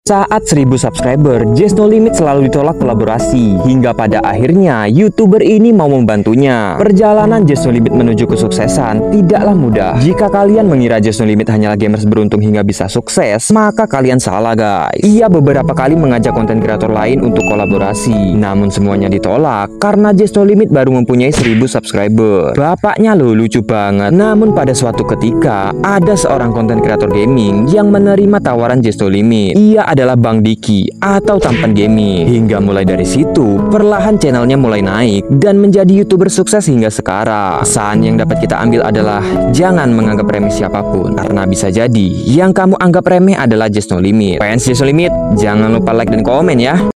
Saat 1000 subscriber, Just No Limit selalu ditolak kolaborasi, hingga pada akhirnya YouTuber ini mau membantunya. Perjalanan Just No Limit menuju kesuksesan tidaklah mudah. Jika kalian mengira Just No Limit hanyalah gamers beruntung hingga bisa sukses, maka kalian salah guys. Ia beberapa kali mengajak konten kreator lain untuk kolaborasi, namun semuanya ditolak karena Just No Limit baru mempunyai 1000 subscriber. Bapaknya loh lucu banget. Namun pada suatu ketika, ada seorang konten kreator gaming yang menerima tawaran Just No Limit. Ia adalah Bang Diki atau Tampan Gaming. Hingga mulai dari situ, perlahan channelnya mulai naik dan menjadi YouTuber sukses hingga sekarang. Pesan yang dapat kita ambil adalah jangan menganggap remeh siapapun, karena bisa jadi yang kamu anggap remeh adalah Just No Limit. Fans Just No Limit, jangan lupa like dan komen ya.